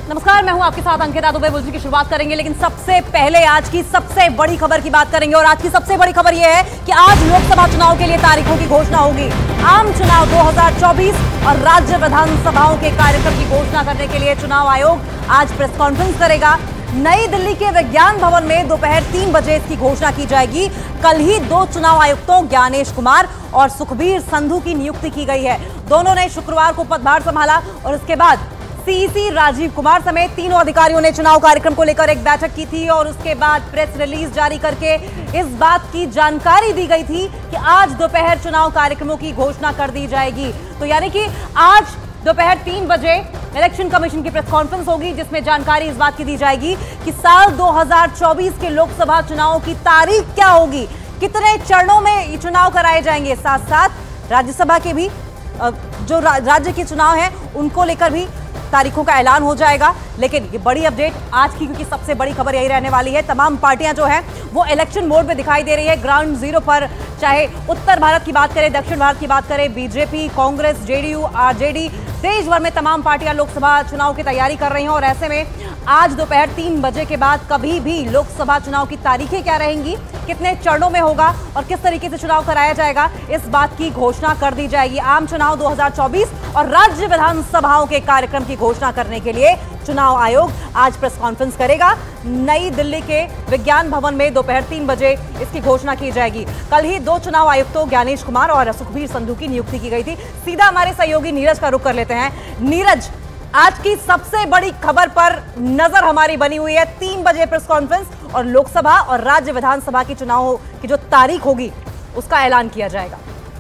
नमस्कार, मैं हूं आपके साथ अंकिता दुबे। बुलेटिन की शुरुआत करेंगे, लेकिन सबसे पहले आज की सबसे बड़ी खबर की बात करेंगे। और आज की सबसे बड़ी खबर यह है कि आज लोकसभा चुनाव के लिए तारीखों की घोषणा होगी। आम चुनाव 2024 और राज्य विधानसभाओं के कार्यक्रम की घोषणा करने के लिए चुनाव आयोग आज प्रेस कॉन्फ्रेंस करेगा। नई दिल्ली के विज्ञान भवन में दोपहर 3 बजे इसकी घोषणा की जाएगी। कल ही 2 चुनाव आयुक्तों ज्ञानेश कुमार और सुखबीर संधू की नियुक्ति की गई है। दोनों ने शुक्रवार को पदभार संभाला और उसके बाद सीईसी राजीव कुमार समेत तीनों अधिकारियों ने चुनाव कार्यक्रम को लेकर एक बैठक की थी और उसके बाद प्रेस रिलीज जारी करके इस बात की जानकारी दी गई थी कि आज दोपहर चुनाव कार्यक्रमों की घोषणा कर दी जाएगी। तो यानी कि आज दोपहर 3 बजे इलेक्शन कमीशन की प्रेस कॉन्फ्रेंस होगी, जिसमें जानकारी इस बात की दी जाएगी कि साल 2024 के लोकसभा चुनाव की तारीख क्या होगी, कितने चरणों में चुनाव कराए जाएंगे, साथ साथ राज्यसभा के भी जो राज्य के चुनाव हैं उनको लेकर भी तारीखों का ऐलान हो जाएगा। लेकिन ये बड़ी अपडेट आज की, क्योंकि सबसे बड़ी खबर यही रहने वाली है। तमाम पार्टियां जो हैं वो इलेक्शन मोड में दिखाई दे रही है, ग्राउंड जीरो पर। चाहे उत्तर भारत की बात करें, दक्षिण भारत की बात करें, बीजेपी, कांग्रेस, जेडीयू, आरजेडी, देश भर में तमाम पार्टियां लोकसभा चुनाव की तैयारी कर रही हैं। और ऐसे में आज दोपहर 3 बजे के बाद कभी भी लोकसभा चुनाव की तारीखें क्या रहेंगी, कितने चरणों में होगा और किस तरीके से चुनाव कराया जाएगा, इस बात की घोषणा कर दी जाएगी। आम चुनाव 2024 और राज्य विधानसभाओं के कार्यक्रम की घोषणा करने के लिए चुनाव आयोग आज प्रेस कॉन्फ्रेंस करेगा। नई दिल्ली के विज्ञान भवन में दोपहर 3 बजे इसकी घोषणा की जाएगी। कल ही 2 चुनाव आयुक्तों ज्ञानेश कुमार और सुखबीर संधू की नियुक्ति की गई थी। सीधा हमारे सहयोगी नीरज का रुख कर लेते हैं। नीरज, आज की सबसे बड़ी खबर पर नजर हमारी बनी हुई है। 3 बजे प्रेस कॉन्फ्रेंस और लोकसभा और राज्य विधानसभा की चुनाव की जो तारीख होगी उसका ऐलान किया जाएगा।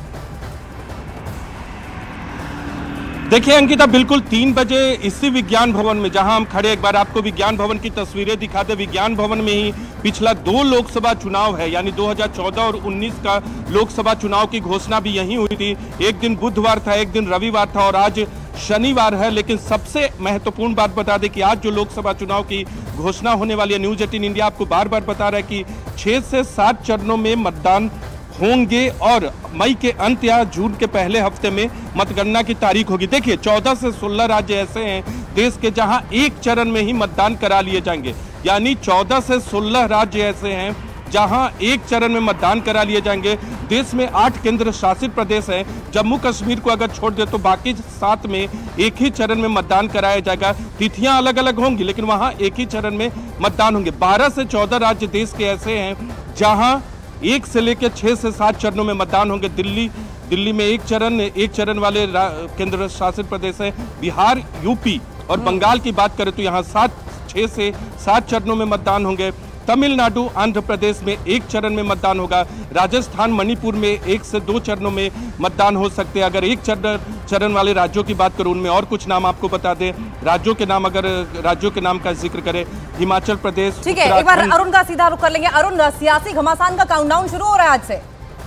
देखिए अंकिता, बिल्कुल 3 बजे इसी विज्ञान भवन में जहां हम खड़े, एक बार आपको विज्ञान भवन की तस्वीरें दिखा दे। विज्ञान भवन में ही पिछला 2 लोकसभा चुनाव है, यानी 2014 और 19 का लोकसभा चुनाव की घोषणा भी यहीं हुई थी। एक दिन बुधवार था, एक दिन रविवार था और आज शनिवार है। लेकिन सबसे महत्वपूर्ण बात बता दें कि आज जो लोकसभा चुनाव की घोषणा होने वाली है, न्यूज 18 इंडिया आपको बार बार बता रहा है कि 6 से 7 चरणों में मतदान होंगे और मई के अंत या जून के पहले हफ्ते में मतगणना की तारीख होगी। देखिए 14 से 16 राज्य ऐसे हैं देश के जहां एक चरण में ही मतदान करा लिए जाएंगे, यानी 14 से 16 राज्य ऐसे हैं जहां एक चरण में मतदान करा लिए जाएंगे। देश में 8 केंद्र शासित प्रदेश हैं। जम्मू कश्मीर को अगर छोड़ दे तो बाकी 7 में एक ही चरण में मतदान कराया जाएगा। तिथियां अलग अलग होंगी लेकिन वहां एक ही चरण में मतदान होंगे। 12 से 14 राज्य देश के ऐसे हैं जहां 1 से लेकर 6 से 7 चरणों में मतदान होंगे। दिल्ली में एक चरण वाले केंद्र शासित प्रदेश है। बिहार, यूपी और बंगाल की बात करें तो यहाँ 6 से 7 चरणों में मतदान होंगे। तमिलनाडु, आंध्र प्रदेश में 1 चरण में मतदान होगा। राजस्थान, मणिपुर में 1 से 2 चरणों में मतदान हो सकते हैं। अगर एक चरण वाले राज्यों की बात करूं, उनमें और कुछ नाम आपको बता दें। राज्यों के नाम, अगर राज्यों के नाम का जिक्र करें, हिमाचल प्रदेश। ठीक है, एक बार अरुण का सीधा रुख कर लेंगे। अरुण, सियासी घमासान का काउंटडाउन शुरू हो रहा है आज से।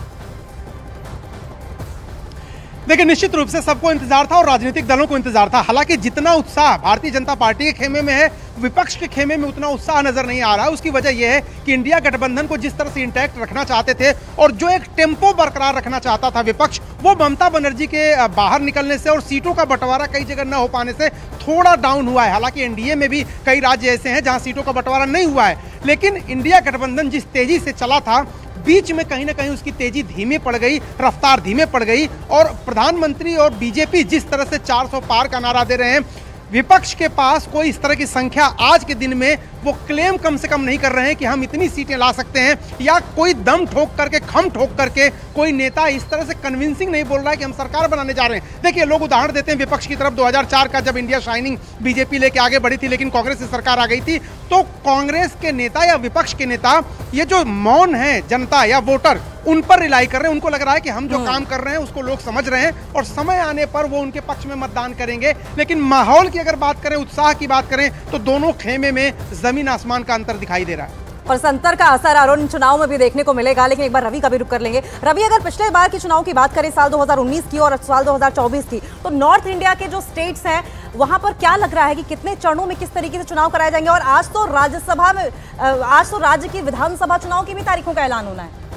देखिए, निश्चित रूप से सबको इंतजार था और राजनीतिक दलों को इंतजार था। हालांकि जितना उत्साह भारतीय जनता पार्टी के खेमे में है, विपक्ष के खेमे में उतना उत्साह नजर नहीं आ रहा है। उसकी वजह यह है कि इंडिया गठबंधन को जिस तरह से इंटैक्ट रखना चाहते थे और जो एक टेम्पो बरकरार रखना चाहता था विपक्ष, वो ममता बनर्जी के बाहर निकलने से और सीटों का बंटवारा कई जगह न हो पाने से थोड़ा डाउन हुआ है। हालांकि एनडीए में भी कई राज्य ऐसे हैं जहां सीटों का बंटवारा नहीं हुआ है, लेकिन इंडिया गठबंधन जिस तेजी से चला था, बीच में कहीं ना कहीं उसकी तेजी धीमी पड़ गई, रफ्तार धीमे पड़ गई। और प्रधानमंत्री और बीजेपी जिस तरह से 400 पार का नारा दे रहे हैं, विपक्ष के पास कोई इस तरह की संख्या आज के दिन में वो क्लेम कम से कम नहीं कर रहे हैं कि हम इतनी सीटें ला सकते हैं, या कोई दम ठोक करके, खम ठोक करके कोई नेता इस तरह से कन्विंसिंग नहीं बोल रहा है कि हम सरकार बनाने जा रहे हैं। देखिए, लोग उदाहरण देते हैं विपक्ष की तरफ 2004 का, जब इंडिया शाइनिंग बीजेपी लेके आगे बढ़ी थी लेकिन कांग्रेस की सरकार आ गई थी। तो कांग्रेस के नेता या विपक्ष के नेता ये जो मौन है जनता या वोटर, उन पर रिलाई कर रहे हैं। उनको लग रहा है कि हम जो काम कर रहे हैं उसको लोग समझ रहे हैं और समय आने पर वो उनके पक्ष में मतदान करेंगे। लेकिन माहौल की अगर बात करें, उत्साह की बात करें, तो दोनों खेमे में जमीन आसमान का अंतर दिखाई दे रहा है। और इस अंतर का असर अरुण चुनाव में भी देखने को मिलेगा। लेकिन एक बार रवि का भी रुख कर लेंगे। रवि, अगर पिछले बार की चुनाव की बात करें, साल 2019 की और साल 2024 की, तो नॉर्थ इंडिया के जो स्टेट्स हैं वहां पर क्या लग रहा है कि कितने चरणों में किस तरीके से चुनाव कराए जाएंगे? और आज तो राज्यसभा में, आज तो राज्य की विधानसभा चुनाव की भी तारीखों का ऐलान होना है।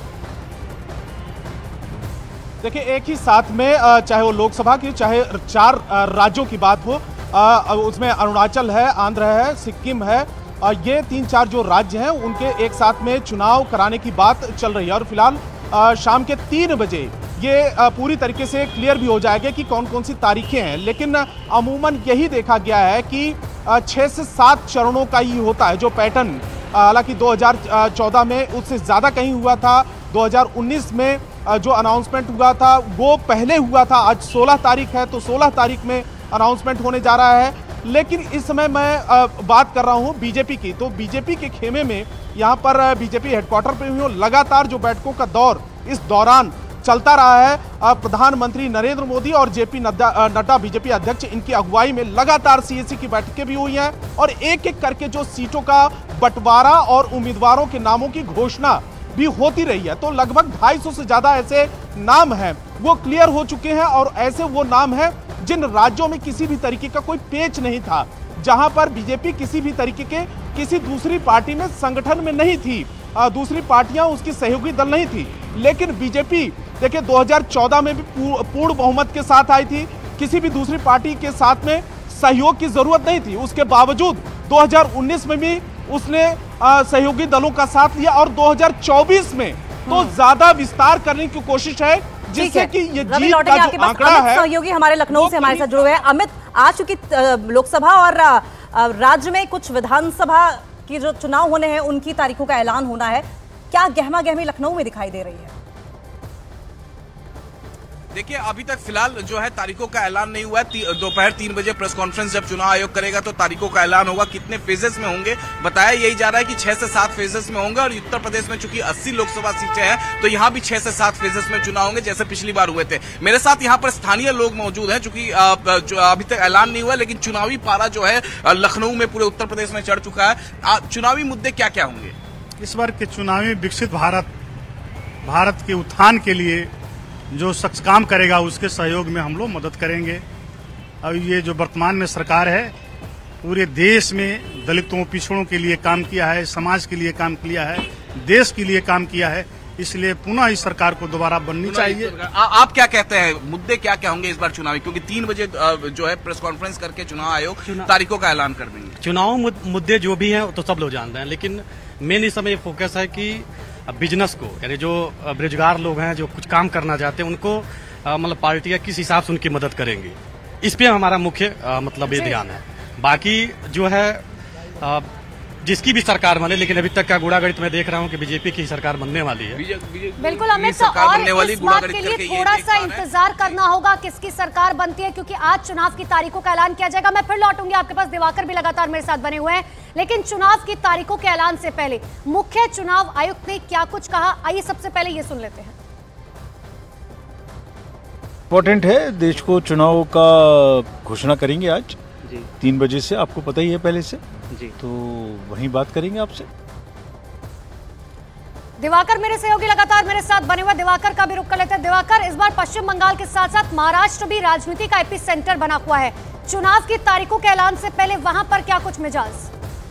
देखिए, एक ही साथ में चाहे वो लोकसभा की, चाहे 4 राज्यों की बात हो, उसमें अरुणाचल है, आंध्र है, सिक्किम है, ये 3-4 जो राज्य हैं उनके एक साथ में चुनाव कराने की बात चल रही है। और फिलहाल शाम के 3 बजे ये पूरी तरीके से क्लियर भी हो जाएगा कि कौन कौन सी तारीखें हैं। लेकिन अमूमन यही देखा गया है कि 6 से 7 चरणों का ही होता है जो पैटर्न, हालांकि 2014 में उससे ज़्यादा कहीं हुआ था। 2019 में जो अनाउंसमेंट हुआ था वो पहले हुआ था। आज 16 तारीख है तो 16 तारीख में अनाउंसमेंट होने जा रहा है। लेकिन इस समय मैं बात कर रहा हूं बीजेपी की, तो बीजेपी के खेमे में यहां पर बीजेपी हेडक्वार्टर पे हुई लगातार जो बैठकों का दौर इस दौरान चलता रहा है। प्रधानमंत्री नरेंद्र मोदी और जेपी नड्डा बीजेपी अध्यक्ष, इनकी अगुवाई में लगातार सीएसी की बैठकें भी हुई हैं और एक एक करके जो सीटों का बंटवारा और उम्मीदवारों के नामों की घोषणा भी होती रही है। तो लगभग 250 से ज्यादा ऐसे नाम हैं वो क्लियर हो चुके हैं और ऐसे वो नाम हैं जिन राज्यों में किसी भी तरीके का कोई पेच नहीं था, जहां पर बीजेपी किसी भी तरीके के किसी दूसरी पार्टी में संगठन में नहीं थी, दूसरी पार्टियां उसकी सहयोगी दल नहीं थी। लेकिन बीजेपी देखिए 2014 में भी पूर्ण बहुमत के साथ आई थी, किसी भी दूसरी पार्टी के साथ में सहयोग की जरूरत नहीं थी। उसके बावजूद 2019 में भी उसने सहयोगी दलों का साथ लिया और 2024 में तो ज्यादा विस्तार करने की कोशिश है, जिससे कि ये जीत का जो आंकड़ा है। सहयोगी हमारे लखनऊ से हमारे साथ जुड़े हुए हैं। अमित, आज चूंकि लोकसभा और राज्य में कुछ विधानसभा की जो चुनाव होने हैं उनकी तारीखों का ऐलान होना है, क्या गहमा गहमी लखनऊ में दिखाई दे रही है? देखिए, अभी तक फिलहाल जो है तारीखों का ऐलान नहीं हुआ है। दोपहर 3 बजे प्रेस कॉन्फ्रेंस जब चुनाव आयोग करेगा तो तारीखों का ऐलान होगा। कितने फेजेस में होंगे बताया यही जा रहा है कि 6 से 7 फेजेस में होंगे। और उत्तर प्रदेश में चूंकि 80 लोकसभा सीटें हैं तो यहाँ भी 6 से 7 फेजेस में चुनाव होंगे जैसे पिछली बार हुए थे। मेरे साथ यहाँ पर स्थानीय लोग मौजूद हैं, चूंकि अभी तक ऐलान नहीं हुआ लेकिन चुनावी पारा जो है लखनऊ में पूरे उत्तर प्रदेश में चढ़ चुका है। चुनावी मुद्दे क्या क्या होंगे इस बार के चुनाव में? विकसित भारत के उत्थान के लिए जो शख्स काम करेगा उसके सहयोग में हम लोग मदद करेंगे। अब ये जो वर्तमान में सरकार है पूरे देश में दलितों पिछड़ों के लिए काम किया है, समाज के लिए काम किया है, देश के लिए काम किया है, इसलिए पुनः इस सरकार को दोबारा बननी चाहिए। आप क्या कहते हैं, मुद्दे क्या क्या होंगे इस बार चुनावी? क्योंकि 3 बजे जो है प्रेस कॉन्फ्रेंस करके चुनाव आयोग तारीखों का ऐलान कर देंगे। चुनाव मुद्दे जो भी हैं तो सब लोग जानते हैं, लेकिन मेन इस समय फोकस है कि बिजनेस को, यानी जो बेरोजगार लोग हैं जो कुछ काम करना चाहते हैं उनको मतलब पार्टियां किस हिसाब से उनकी मदद करेंगी, इस पे हमारा मुख्य मतलब ये ध्यान है। बाकी जो है जिसकी भी सरकार बने, लेकिन अभी तक का गुड़ागड़ित मैं देख रहा हूं कि बीजेपी की सरकार बनने वाली है। बिल्कुल अमित, और इस बात के लिए थोड़ा सा इंतजार करना होगा किसकी सरकार बनती है, क्योंकि आज चुनाव की तारीखों का ऐलान किया जाएगा। मैं फिर लौटूंगी आपके पास, दिवाकर भी लगातार मेरे साथ बने हुए हैं। लेकिन चुनाव की तारीखों के ऐलान से पहले मुख्य चुनाव आयुक्त ने क्या कुछ कहा, आइए सबसे पहले ये सुन लेते हैं। इम्पोर्टेंट है, देश को चुनाव का घोषणा करेंगे आज 3 बजे से, आपको पता ही है पहले से जी, तो वहीं बात करेंगे आपसे। दिवाकर मेरे सहयोगी लगातार मेरे साथ बने हुए, दिवाकर का भी रुख कर लेते हैं। दिवाकर, इस बार पश्चिम बंगाल के साथ साथ महाराष्ट्र भी राजनीति का एपी सेंटर बना हुआ है। चुनाव की तारीखों के ऐलान से पहले वहां पर क्या कुछ मिजाज?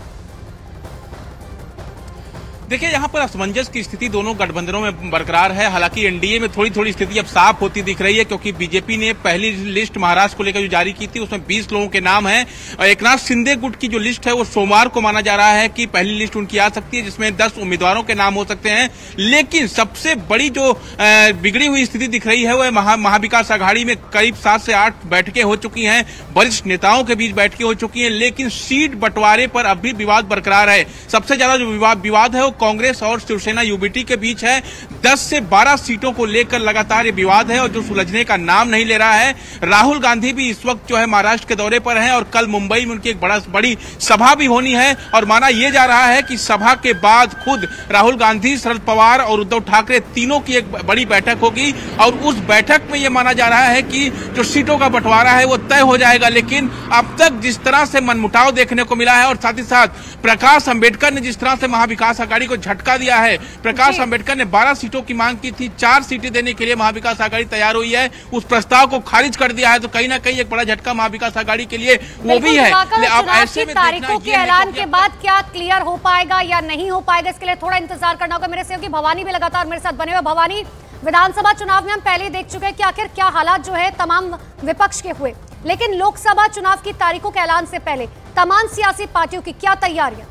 देखिए, यहाँ पर असमंजस की स्थिति दोनों गठबंधनों में बरकरार है। हालांकि एनडीए में थोड़ी थोड़ी स्थिति अब साफ होती दिख रही है, क्योंकि बीजेपी ने पहली लिस्ट महाराष्ट्र को लेकर जो जारी की थी उसमें 20 लोगों के नाम हैं। और एकनाथ शिंदे गुट की जो लिस्ट है वो सोमवार को माना जा रहा है कि पहली लिस्ट उनकी आ सकती है, जिसमें 10 उम्मीदवारों के नाम हो सकते हैं। लेकिन सबसे बड़ी जो बिगड़ी हुई स्थिति दिख रही है वह महाविकास आघाड़ी में करीब 7 से 8 बैठकें हो चुकी हैं, वरिष्ठ नेताओं के बीच बैठकें हो चुकी हैं, लेकिन सीट बंटवारे पर अब भी विवाद बरकरार है। सबसे ज्यादा जो विवाद है वो कांग्रेस और शिवसेना यूबीटी के बीच है। 10 से 12 सीटों को लेकर लगातार ये विवाद है और जो सुलझने का नाम नहीं ले रहा है। राहुल गांधी भी इस वक्त जो है महाराष्ट्र के दौरे पर हैं और कल मुंबई में उनकी एक बड़ी सभा भी होनी है और माना यह जा रहा है कि सभा के बाद खुद राहुल गांधी, शरद पवार और उद्धव ठाकरे तीनों की एक बड़ी बैठक होगी और उस बैठक में यह माना जा रहा है कि जो सीटों का बंटवारा है वो तय हो जाएगा। लेकिन अब तक जिस तरह से मनमुटाव देखने को मिला है और साथ ही साथ प्रकाश अंबेडकर ने जिस तरह से महाविकास आघाड़ी को झटका दिया है, प्रकाश अंबेडकर ने 12 सीटों की मांग की थी, 4 सीटें देने के लिए महाविकास आघाड़ी तैयार हुई है, उस प्रस्ताव को खारिज कर दिया है। तो कहीं ना कहीं एक बड़ा झटका महाविकास आघाड़ी के लिए वो भी है। अब ऐसे में तारीखों के ऐलान के बाद क्या क्लियर हो पाएगा या नहीं हो पाएगा, इसके लिए थोड़ा इंतजार करना होगा। मेरे सहयोगी भवानी भी लगातार मेरे साथ बने हुए। भवानी, विधानसभा चुनाव में हम पहले देख चुके हैं कि आखिर क्या हालात जो है तमाम विपक्ष के हुए, लेकिन लोकसभा चुनाव की तारीखों के ऐलान से पहले तमाम सियासी पार्टियों की क्या तैयारियां?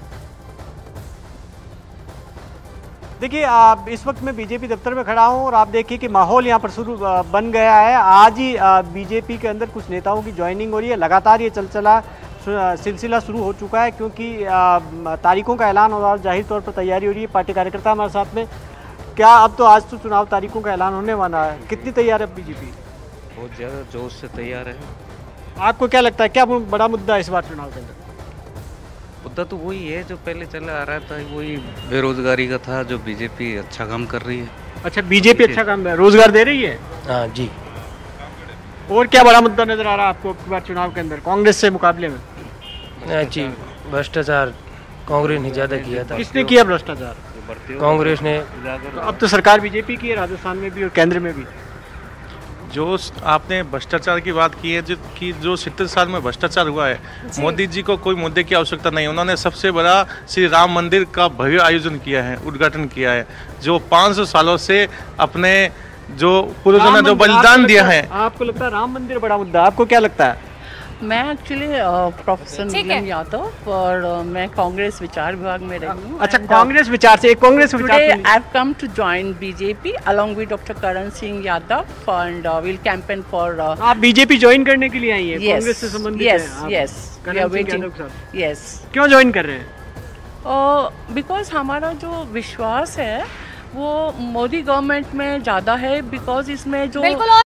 देखिए, इस वक्त मैं बीजेपी दफ्तर में खड़ा हूं और आप देखिए कि माहौल यहां पर शुरू बन गया है। आज ही बीजेपी के अंदर कुछ नेताओं की ज्वाइनिंग हो रही है। लगातार ये सिलसिला शुरू हो चुका है, क्योंकि तारीखों का ऐलान हो रहा है, जाहिर तौर पर तैयारी हो रही है। पार्टी कार्यकर्ता हमारे साथ में। क्या अब तो आज तो चुनाव तारीखों का ऐलान होने वाला है, कितनी तैयार है बीजेपी? बहुत ज़्यादा जोश से तैयार है। आपको क्या लगता है, क्या बड़ा मुद्दा है इस बार चुनाव के अंदर? मुद्दा तो वही है जो पहले चला आ रहा था, वही बेरोजगारी का था, जो बीजेपी अच्छा काम कर रही है। अच्छा, बीजेपी अच्छा काम है, रोजगार दे रही है? हाँ जी। और क्या बड़ा मुद्दा नजर आ रहा है आपको इस बार चुनाव के अंदर कांग्रेस से मुकाबले में? जी, भ्रष्टाचार कांग्रेस ने ज़्यादा किया था। किसने किया भ्रष्टाचार? कांग्रेस ने। तो अब तो सरकार बीजेपी की है, राजस्थान में भी और केंद्र में भी। जो आपने भ्रष्टाचार की बात की है, जो 70 साल में भ्रष्टाचार हुआ है, मोदी जी को कोई मुद्दे की आवश्यकता नहीं। उन्होंने सबसे बड़ा श्री राम मंदिर का भव्य आयोजन किया है, उद्घाटन किया है, जो 500 सालों से अपने जो पूर्वजों ने जो बलिदान दिया है। आपको लगता है राम मंदिर बड़ा मुद्दा? आपको क्या लगता है? मैं एक्चुअली प्रोफेसर नीलम यादव और मैं कांग्रेस विचार विभाग में रही हूँ। अच्छा, कांग्रेस विचार से कांग्रेस विचार से I have come to join BJP along with doctor Karan Singh Yadav and will campaign for. आप बीजेपी ज्वाइन करने के लिए आई हैं? कांग्रेस से संबंधित हैं? यस। क्यों ज्वाइन कर रहे हैं? बिकॉज हमारा जो विश्वास है वो मोदी गवर्नमेंट में ज़्यादा है, बिकॉज इसमें जो